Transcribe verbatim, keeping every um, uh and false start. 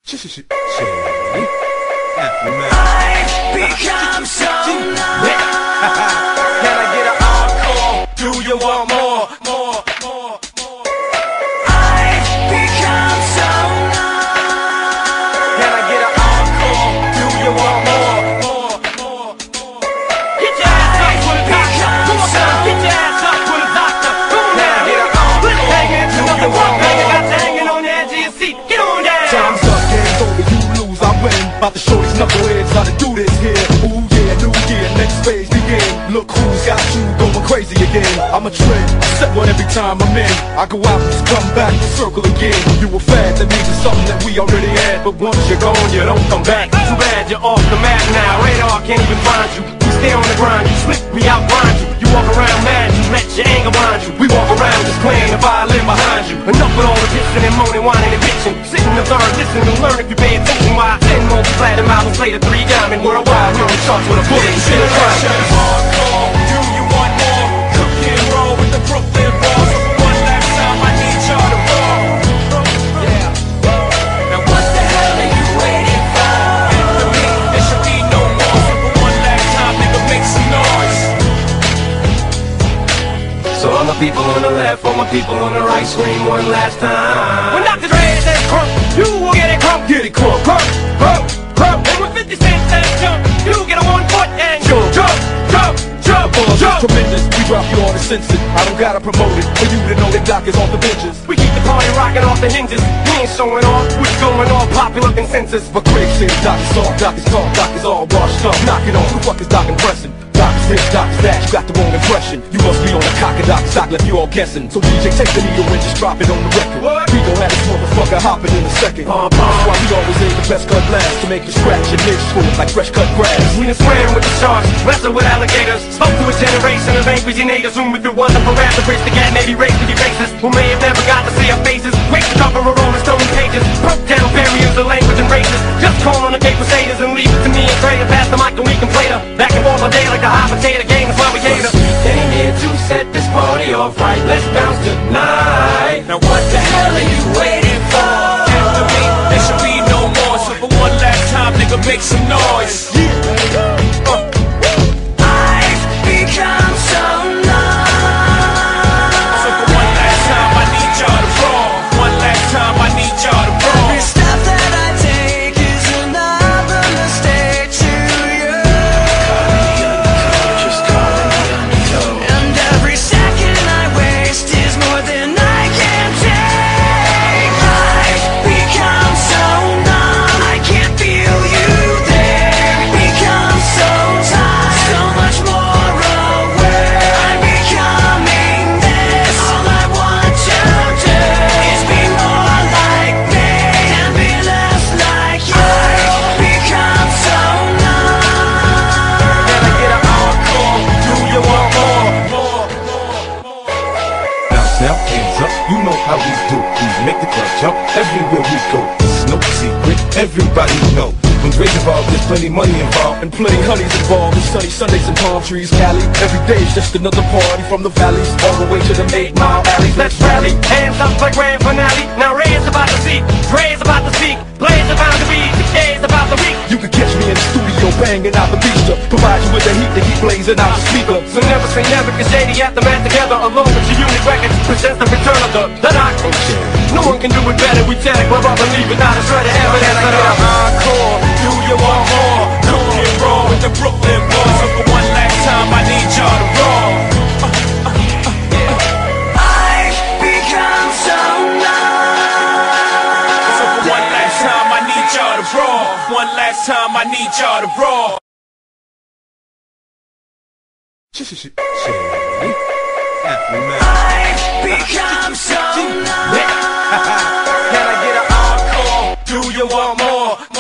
I've become so numb. Can I get an encore? Do you want more? More, more, more. I've become so numb. Can I get an encore? Do you want more? More, more, more. Get your ass up for the doctor. Come on, get your ass up for the doctor. Come on now, get an encore. Let's hang it to the one thing. I got you hanging on the edge of your seat. Get on down. Time's up, game's over, you lose, I win. About to show these knuckleheads how to do this here. Ooh yeah, new year, next phase begin. Look who's got you going crazy again. I'm a trend, I set one every time I'm in. I go out and just come back and circle again. You a fad, that means it's something that we already had. But once you're gone, you don't come back. Too bad you're off the map now. Radar can't even find you. We stay on the grind, you slip, we outgrind you. You walk around mad, you let your anger blind you. We walk around just playing the violin behind you. Enough with all the pissing and moaning, whining and bitching. Sitting to learn, listen to learn if you pay attention. Why ten multi-platinum albums later, three diamond worldwide. We're on charts with a bullet and shit around. Hardcore, do you want more? Cook and roll with the Brooklyn boys. So for one last time, I need y'all to roll. Yeah. Now what the hell are you waiting for? After me, there should be no more. So for one last time, nigga, make some noise. So all my people on the left, all my people on the right, scream one last time. When Doctor Dre says crump, you will get it crump. Get it crunk, Crump, crump, crump. And when fifty Cent says jump, you get a one foot and jump, jump, jump, jump, buzz jump. is tremendous, we drop you on the census. I don't gotta promote it, for you to know that Doc is off the benches. We keep the party rocking off the hinges. We ain't showing off, what's going on, popular consensus. But critics say Doc is soft, Doc is tall, Doc is all washed up. Knocking on, who the fuck is Doc impressing? Doc is this, Doc is that, you got the wrong impression. You must be on the cock of Doc, Doc left you all guessing. So D J, take the needle and just drop it on the record. What? We gon' have this motherfucker hopping in a second. Uh, That's why we always aim the best cut last, to make you scratch your niche smooth like fresh cut grass. we done swam with the sharks, wrestled with alligators. Spoke to a generation of angry teenagers whom if it wasn't for rap, the bridge to get maybe raised to be racist. Who may have never got to see our faces, wake the cover of Rolling Stone pages. Broke down barriers of language and races. Just call on the gay crusaders and leave it to me and Trey to pass the mic and we can play her. Back and forth all day like a hot potato game, that's why we hate her. We came here to set this party off right, let's bounce tonight. Now what the hell are you waiting for? After me, there should be no more. So for one last time, nigga, make some noise. Uh. I've become so numb. So for one last time, I need y'all to roll. One last time, I need y'all to roll. Every step that I take is another mistake to you. Just calling the undertow. And every second I waste is more than I can take. I've become so numb, I can't feel you there. Become so tired, so much more aware. I'm becoming this. All I want to do is be more like me and be less like you. I've become so numb. Can I get an encore? Do you want more? More, more, more. Bounce now, hands up, you know how we do. We make the club jump everywhere we go. It's no secret, everybody know. When Dre's involved, there's plenty money involved, and plenty honeys involved. It's sunny Sundays and palm trees, Cali. Every day is just another party, from the valleys all the way to the eight mile alleys. Let's rally, hands up like grand finale. Now Ray's about to see, Dre's about to speak, Blaze about to be, today's about the week. You can catch me in the studio banging out the beats to provide you with the heat to keep blazing out the speaker. So never say never, cause Shady at the man together, along with your unit records, presents the return of the, the Doc. No one can do it better, we tell it, well, I believe it, not a shred of evidence. Can I get an encore? Do you want more? Cook and roll with the Brooklyn boys. So for one last time, I need y'all to roll. I've become so numb. So for one last time, I need y'all to roll. One last time, I need y'all to roll. I've become so numb. Can I get an encore? Do you want more?